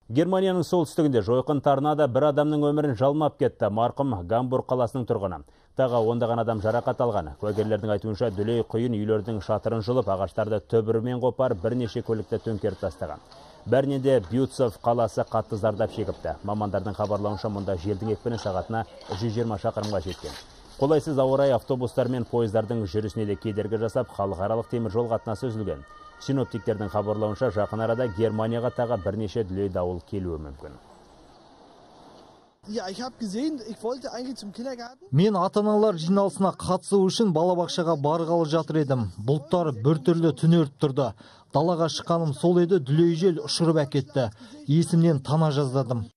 Германияның солтүстігінде жойқын торнадо бір адамның өмірін жалмап кетті. Марқұм Гамбург қаласының тұрғыны. Тағы ондаған адам жарақат алған. Куәгерлердің айтуынша дүлей құйын үйлердің шатырын жұлып, ағаштарды түбірімен қопар бірнеше көлікті төңкеріп тастаған. Бәрінен де Бютцов қаласы қатты зардап шегіпті. Мамандардың хабарлауынша мұнда желдің екпіні сағатына 120 шақырымға жеткен. Қолайсыз ауа райы автобустар мен пойыздардың жүрісіне де кедергі жасап, халықаралық темір жол қатынасы үзілген. Синоптиктердің хабарлауынша жақын арада Германияға тағы бірнеше дүлей дауыл келуі мүмкін. Мен ата-аналар жиналысына қатысу үшін балабақшаға барғалы жатыр едім. Бұлттар біртүрлі түнеріп тұрды. Далаға шыққаным сол еді, дүлей жел ұшырып әкетті. Есімнен тана жаздадым.